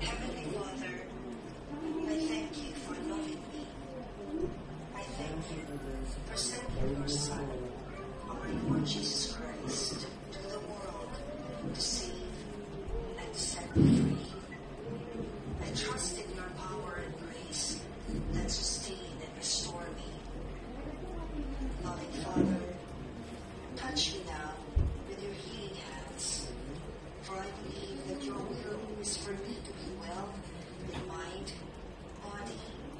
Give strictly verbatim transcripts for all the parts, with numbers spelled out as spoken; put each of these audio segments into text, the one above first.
Heavenly Father, I thank you for loving me. I thank you for sending your Son, our Lord Jesus Christ, to the world to save and set me free. I trust in your power and grace that sustain and restore me. Loving Father, touch me now with your healing hands, for I believe that your will is for me to be well in mind, body.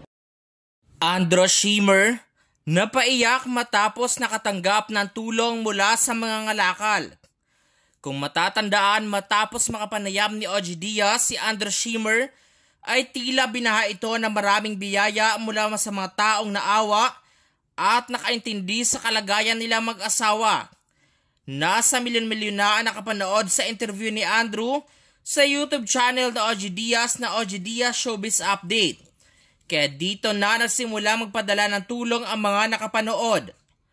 Andrew Schimmer napaiyak matapos nakatanggap ng tulong mula sa mga ngalakal. Kung matatandaan, matapos makapanayam ni O G Diaz, si Andrew Schimmer ay tila binaha ito ng maraming biyaya mula sa mga taong naawa at nakaintindi sa kalagayan nila mag-asawa. Nasa milyon-milyon na ang nakapanood sa interview ni Andrew sa YouTube channel na O G Diaz na O G Diaz Showbiz Update. Kaya dito na nagsimula magpadala ng tulong ang mga nakapanood.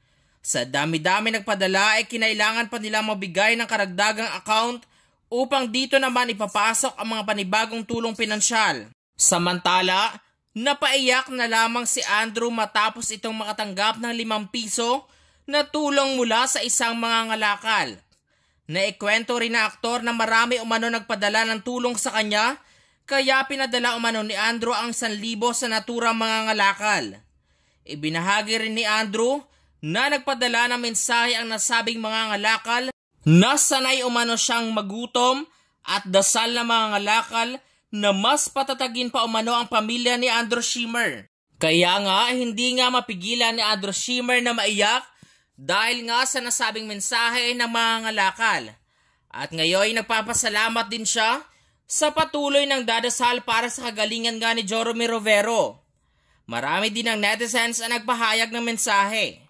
Sa dami-dami nagpadala ay kinailangan pa nila mabigay ng karagdagang account upang dito naman ipapasok ang mga panibagong tulong pinansyal. Samantala, napaiyak na lamang si Andrew matapos itong makatanggap ng limang piso na tulong mula sa isang mga ngalakal. Naikwento rin na aktor na marami umano nagpadala ng tulong sa kanya, kaya pinadala umano ni Andrew ang isang libo sa naturang mga ngalakal. Ibinahagi rin ni Andrew na nagpadala ng mensahe ang nasabing mga ngalakal na sanay umano siyang magutom at dasal na mga ngalakal na mas patatagin pa umano ang pamilya ni Andrew Schimmer. Kaya nga hindi nga mapigilan ni Andrew Schimmer na maiyak dahil nga sa nasabing mensahe ng mga ngalakal. At ngayon nagpapasalamat din siya sa patuloy ng dadasal para sa kagalingan nga ni Joramie Rovero. Marami din ang netizens ang nagpahayag ng mensahe.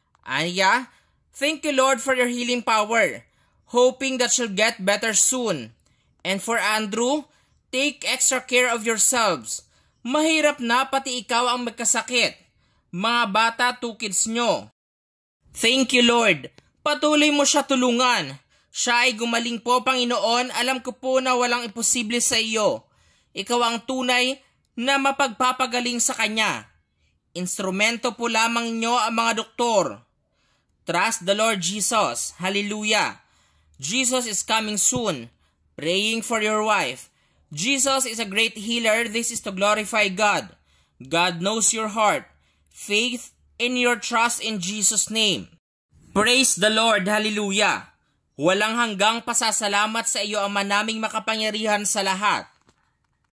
Anya, thank you Lord for your healing power, hoping that she'll get better soon. And for Andrew, take extra care of yourselves. Mahirap na pati ikaw ang magkasakit. Mga bata, two kids nyo. Thank you Lord, patuloy mo siya tulungan. Siya ay gumaling po, Panginoon. Alam ko po na walang imposible sa iyo. Ikaw ang tunay na mapagpapagaling sa kanya. Instrumento po lamang nyo ang mga doktor. Trust the Lord Jesus. Hallelujah. Jesus is coming soon. Praying for your wife. Jesus is a great healer. This is to glorify God. God knows your heart. Faith in your trust in Jesus' name. Praise the Lord. Hallelujah. Walang hanggang pasasalamat sa iyo, Ama naming makapangyarihan sa lahat.